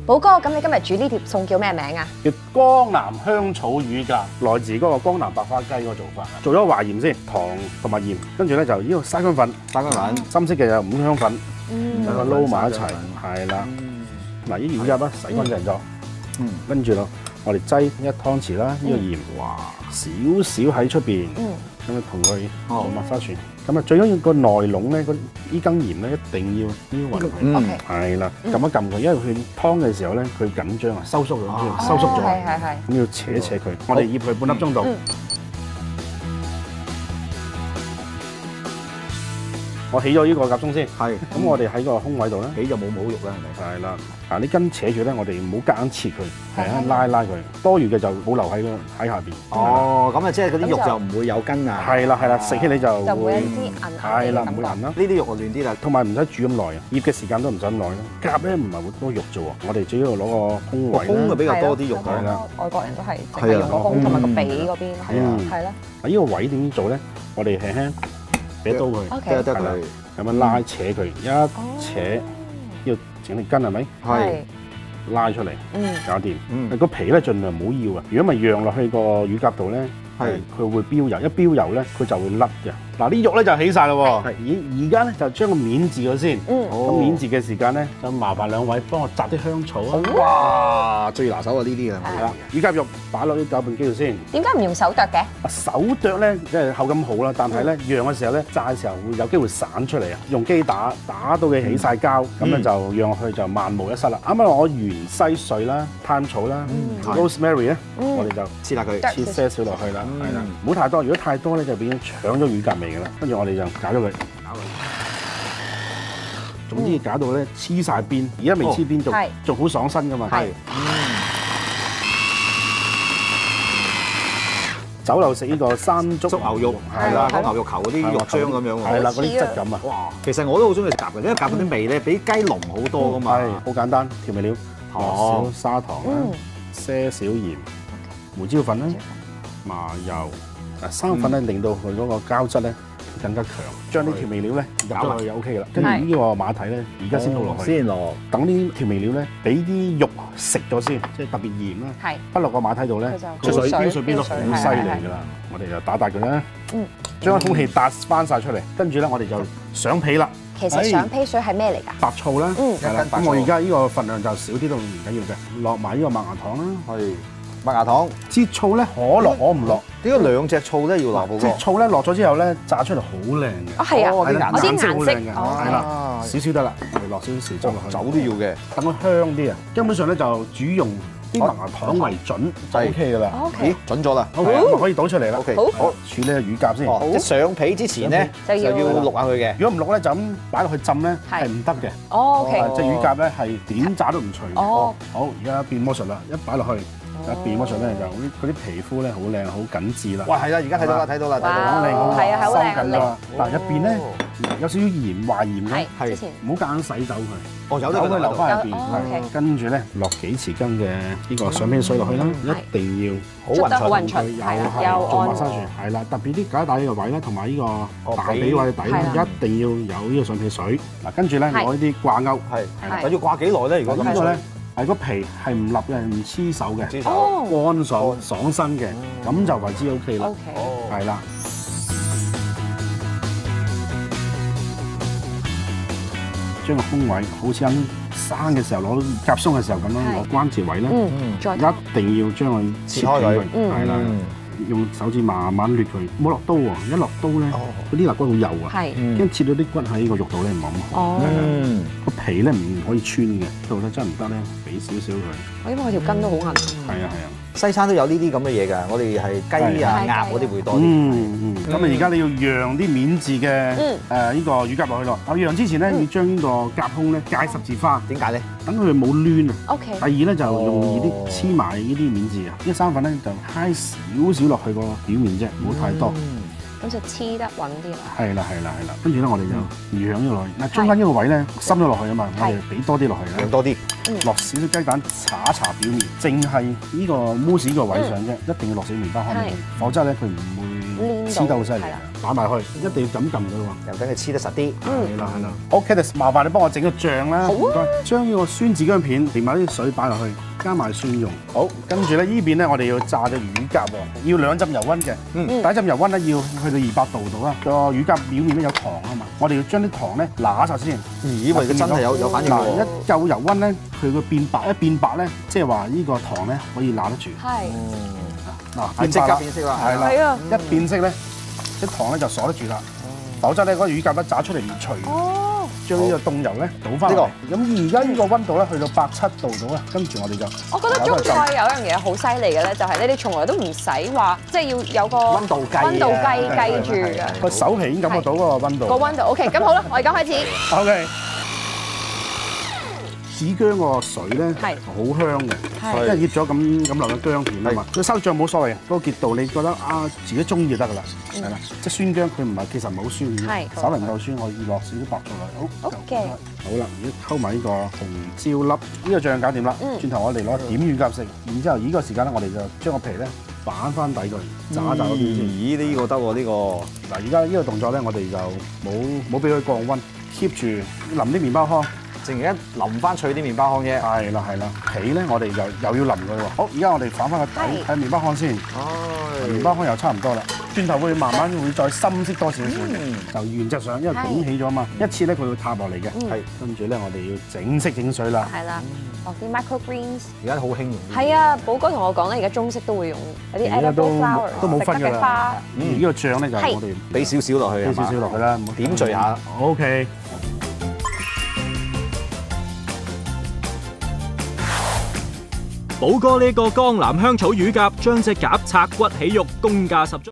寶哥，咁你今日煮呢碟餸叫咩名啊？ 叫江南香草乳鴿，來自嗰個江南白花雞嗰個做法。做咗華鹽先，糖同埋鹽，跟住咧就呢個沙薑粉，深色嘅有五香粉，兩個撈埋一齊，係啦。嗱，呢乳鴿啦，洗乾淨咗，跟住咯，我哋擠1湯匙啦，呢個鹽，哇，少少喺出邊，咁啊同佢做抹沙船。咁啊，最緊要個內籠咧，呢羹鹽咧一定要呢勻佢，係啦，撳一撳佢，因為佢湯嘅時候咧，佢緊張啊，收縮咗，收縮咗，咁要扯一扯佢。我哋醃佢半粒鐘度。我起咗呢個夾鐘先，咁我哋喺個空位度咧， 起就冇肉啦，係咪？ 係啦，嗱呢根扯住咧，我哋唔好夾硬切佢，係啊拉佢，多餘嘅就保留喺下邊。 哦，咁啊，即係嗰啲肉就唔會有根啊。 係啦，食起你就會有啲韌， 係啦，唔會韌啦。 呢啲肉就嫩啲啦， 同埋唔使煮咁耐啊，醃嘅時間都唔使咁耐啦。鴿咧唔係好多肉啫喎，我哋主要攞個胸位， 胸啊比較多啲肉係啦。 外國人都係淨係用個胸同埋個鼻嗰邊，係啦。 嗱呢個位點做咧？我哋輕輕俾刀佢， 得佢咁樣拉扯佢，一扯要整條筋係咪？ 係拉出嚟，搞掂。個皮咧盡量唔好要啊，如果咪讓落去個乳鴿度咧，佢會飆油，一飆油咧佢就會甩嘅。嗱啲肉咧就起晒咯喎，而家咧就將個面字咗先。咁面字嘅時間咧，就麻煩兩位幫我摘啲香草啊！ 哇，最拿手啊呢啲啊！ 係啦，乳鴿肉擺落啲攪拌機度先。 點解唔用手剁嘅？ 手剁咧即係口感好啦，但係咧釀嘅時候咧炸嘅時候會有機會散出嚟啊！用機打到佢起晒膠，咁咧就釀落去就萬無一失啦。啱啱我芫茜碎啦、炭草啦、rosemary 咧，我哋就切下佢，切些少落去啦，係啦，唔好太多。如果太多咧就變咗搶咗乳鴿味㗎啦。跟住我哋就搞咗佢，總之搞到咧黐晒邊，而家未黐邊仲好爽身㗎嘛。係。酒樓食呢個山竹牛肉，係啦，講牛肉球嗰啲肉漿咁樣喎， 係啦，嗰啲質感啊。 哇，其實我都好中意食鴿嘅，因為鴿嗰啲味咧比雞濃好多噶嘛。 係，好簡單，調味料，落少砂糖啦，些少鹽，胡椒粉啦，麻油，生粉咧令到佢嗰個膠質咧更加強。將啲調味料咧入咗去就 OK 噶啦。跟住呢個馬蹄咧，而家先倒落去， 先落。 等啲調味料咧，俾啲肉食咗先，即係特別鹽啦。不落個馬蹄度咧，飆水飆到好犀利㗎啦。我哋就打佢啦，將空氣打翻晒出嚟，跟住咧我哋就上皮啦。 其實上皮水係咩嚟㗎？ 白醋啦，係啦。咁我而家呢個份量就少啲都唔緊要嘅，落埋呢個麥芽糖啦。 係麥芽糖。支醋咧可落可唔落？ 點解兩隻醋咧要落嗰個？ 即係醋咧落咗之後咧，炸出嚟好靚嘅。 係啊， 係啦，顏色好靚嘅， 係係啦，少少得啦，我哋落少少豉汁落去。 酒都要嘅， 等佢香啲啊。根本上咧就煮用啲麥芽糖為準就 OK 㗎啦。 咦，準咗啦， 咁可以倒出嚟啦。 OK， 好，處理個乳鴿先。 即係上皮之前咧就要淥下佢嘅。 如果唔淥咧，就咁擺落去浸咧係唔得嘅。 OK， 隻乳鴿咧係點炸都唔脆。好，而家變魔術啦，一擺落去。變魔術咧就嗰啲皮膚咧好靚好緊緻啦。 哇，係啦，而家睇到啦，睇到啦， 好靚好係啊，好靚緊啦。嗱入邊咧有少少鹽華鹽嘅， 係唔好夾硬洗走佢。 哦，有佢留翻入邊。 係跟住咧落幾匙羹嘅呢個上皮水落去啦，一定要好勻勻， 又做馬沙船，係啦，特別啲架底呢個位咧，同埋呢個大髀位底咧，一定要有呢個上皮水。嗱，跟住咧攞呢啲掛鈎，係啦， 要掛幾耐咧？如果呢個咧係個皮係唔立嘅，唔黐手嘅，乾爽爽身嘅，咁就為之 OK 啦。係啦，將個胸位好似生嘅時候攞夾鬆嘅時候咁樣攞關節位咧，一定要將佢切開佢，係啦，用手指慢慢掠佢，唔好落刀喎，一落刀咧，嗰啲肋骨好幼啊，驚切到啲骨喺呢個肉度咧唔係咁好，個皮咧唔可以穿嘅，到咧真係唔得咧，俾少少佢。 因為我條筋都好硬。 係啊係啊。 西餐都有呢啲咁嘅嘢㗎，我哋係雞啊、鴨嗰啲會多啲。 咁啊，而家你要釀啲免治嘅呢個乳鴿落去咯。我釀之前咧，要將呢個鴿胸咧界十字花。點解咧？等佢冇攣啊。OK。第二咧就容易啲黐埋呢啲免治啊。呢生粉咧就揩少少落去個表面啫，唔好太多。 咁就黐得穩啲啦。 係啦係啦係啦，跟住咧我哋就釀咗落去。嗱，中間呢個位咧深咗落去啊嘛，我哋俾多啲落去啦。多啲。落少少雞蛋搽一搽表面，淨係呢個慕斯呢個位上啫，一定要落少麵包糠，否則咧佢唔會黐得好犀利，打埋去，一定要咁撳佢喎， 又等佢黐得實啲。 係啦。OK，麻煩你幫我整個醬啦，唔該。將呢個酸子薑片連埋啲水擺落去，加埋蒜蓉。好，跟住咧呢邊咧我哋要炸隻乳鴿喎，要2浸油溫嘅。第一浸油溫咧要去到200度度啦。個乳鴿表面咧有糖啊嘛，我哋要將啲糖咧揦晒先。 咦？佢真係有反應喎！ 一夠油溫咧，佢會變白，一變白咧，即係話呢個糖咧可以揦得住。 係。 嗱， 即刻變色啦， 係啦，一變色咧，啲糖咧就鎖得住啦，否則咧嗰個乳鴿咧炸出嚟唔脆。哦，將呢個凍油咧倒翻嚟。咁而家呢個溫度咧去到87度到啦，跟住我哋就。我覺得中菜有樣嘢好犀利嘅咧，就係你哋從來都唔使話，即係要有個溫度計住嘅。個手皮已經感覺到嗰個溫度。個溫度 OK， 咁好啦，我而家開始。OK。紫薑個水咧係好香嘅，因為醃咗咁落嘅薑片啊嘛。佢收醬冇所謂，嗰個結度你覺得自己中意就得噶啦，係啦。即係酸薑佢唔係其實唔係好酸嘅，稍微唔夠酸，我要落少啲白醋落。好嘅，好啦，而家溝埋呢個紅椒粒，呢個醬搞掂啦。轉頭我哋攞點乳鴿食，然之後呢個時間咧，我哋就將個皮咧反翻底佢，炸嗰邊先。 咦？呢個得喎，呢個嗱，而家呢個動作咧，我哋就冇俾佢降溫 ，keep 住淋啲麵包糠。淨係一淋翻脆啲麵包糠啫。係啦，皮咧我哋又要淋佢喎。好，而家我哋反翻個底睇麵包糠先。麵包糠又差唔多啦。轉頭會慢慢會再深色多少少嘅，就原則上因為捲起咗嘛，一次咧佢會塌落嚟嘅。係，跟住咧我哋要整色整水啦。係啦，落啲 micro greens。而家好興用。係啊，寶哥同我講咧，而家中式都會用有啲 edible flower 都冇分㗎啦。呢個醬咧就我哋俾少少落去， 俾少少落去啦， 點綴下。 OK。 寶哥呢個江南香草乳鴿將隻鴿拆骨起肉，功架十足。